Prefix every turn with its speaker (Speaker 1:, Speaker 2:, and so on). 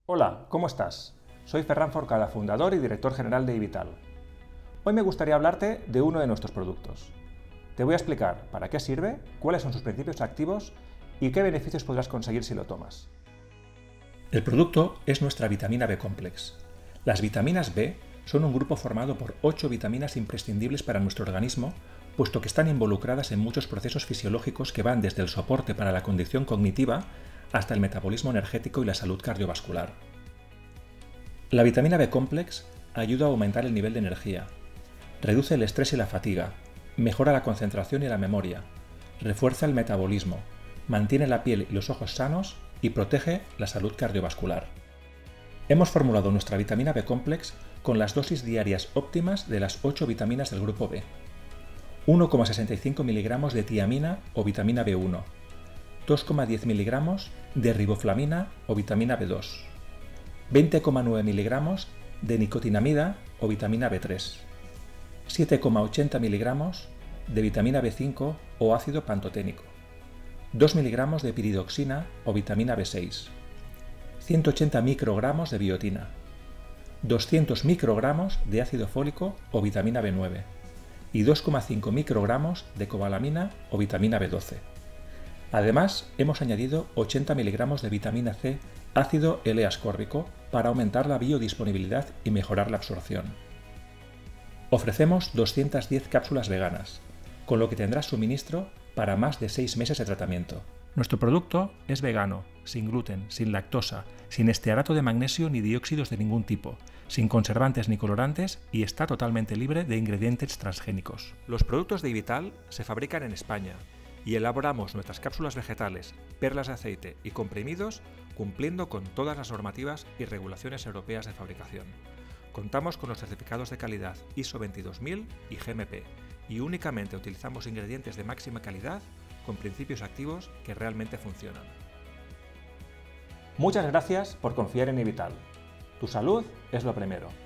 Speaker 1: Hola, ¿cómo estás? Soy Ferran Forcada, fundador y director general de iVital. Hoy me gustaría hablarte de uno de nuestros productos. Te voy a explicar para qué sirve, cuáles son sus principios activos y qué beneficios podrás conseguir si lo tomas. El producto es nuestra vitamina B-Complex. Las vitaminas B son un grupo formado por 8 vitaminas imprescindibles para nuestro organismo, puesto que están involucradas en muchos procesos fisiológicos que van desde el soporte para la condición cognitiva hasta el metabolismo energético y la salud cardiovascular. La vitamina B-Complex ayuda a aumentar el nivel de energía, reduce el estrés y la fatiga, mejora la concentración y la memoria, refuerza el metabolismo, mantiene la piel y los ojos sanos y protege la salud cardiovascular. Hemos formulado nuestra vitamina B-Complex con las dosis diarias óptimas de las 8 vitaminas del grupo B. 1,65 mg de tiamina o vitamina B1, 2,10 mg de riboflavina o vitamina B2, 20,9 mg de nicotinamida o vitamina B3, 7,80 mg de vitamina B5 o ácido pantoténico, 2 mg de piridoxina o vitamina B6, 180 microgramos de biotina, 200 microgramos de ácido fólico o vitamina B9 y 2,5 microgramos de cobalamina o vitamina B12. Además, hemos añadido 80 mg de vitamina C ácido L-ascórbico para aumentar la biodisponibilidad y mejorar la absorción. Ofrecemos 210 cápsulas veganas, con lo que tendrás suministro para más de 6 meses de tratamiento. Nuestro producto es vegano, sin gluten, sin lactosa, sin estearato de magnesio ni dióxidos de ningún tipo, sin conservantes ni colorantes y está totalmente libre de ingredientes transgénicos. Los productos de iVital se fabrican en España y elaboramos nuestras cápsulas vegetales, perlas de aceite y comprimidos cumpliendo con todas las normativas y regulaciones europeas de fabricación. Contamos con los certificados de calidad ISO 22000 y GMP y únicamente utilizamos ingredientes de máxima calidad con principios activos que realmente funcionan. Muchas gracias por confiar en iVital. Tu salud es lo primero.